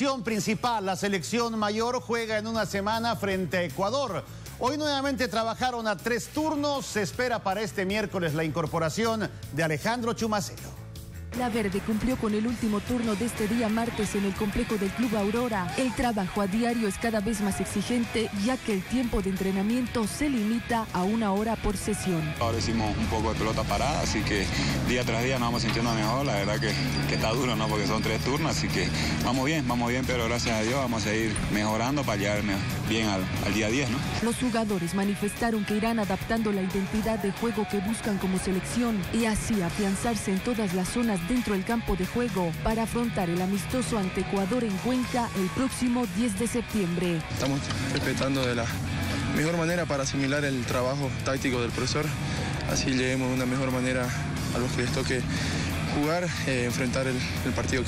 selección principal, la selección mayor, juega en una semana frente a Ecuador. Hoy nuevamente trabajaron a 3 turnos. Se espera para este miércoles la incorporación de Alejandro Chumacero. La Verde cumplió con el último turno de este día martes en el complejo del Club Aurora. El trabajo a diario es cada vez más exigente, ya que el tiempo de entrenamiento se limita a 1 hora por sesión. Ahora hicimos un poco de pelota parada, así que día tras día nos vamos sintiendo mejor. La verdad que está duro, ¿no? Porque son 3 turnos, así que vamos bien, pero gracias a Dios vamos a ir mejorando para llegar bien al día 10, ¿no? Los jugadores manifestaron que irán adaptando la identidad de juego que buscan como selección y así afianzarse en todas las zonas dentro del campo de juego para afrontar el amistoso ante Ecuador en Cuenca el próximo 10 de septiembre. Estamos respetando de la mejor manera para asimilar el trabajo táctico del profesor, así lleguemos de una mejor manera a los que les toque jugar, enfrentar el partido.